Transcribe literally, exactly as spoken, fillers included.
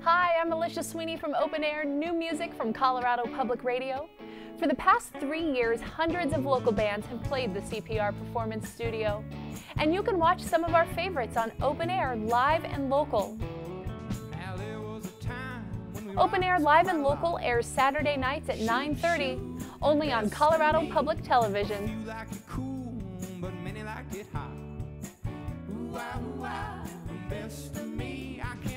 Hi, I'm Alicia Sweeney from OpenAir, new music from Colorado Public Radio. For the past three years, hundreds of local bands have played the C P R Performance Studio. And you can watch some of our favorites on OpenAir Live and Local. OpenAir Live and Local airs Saturday nights at nine thirty, only on Colorado Public Television. Best of me, I can't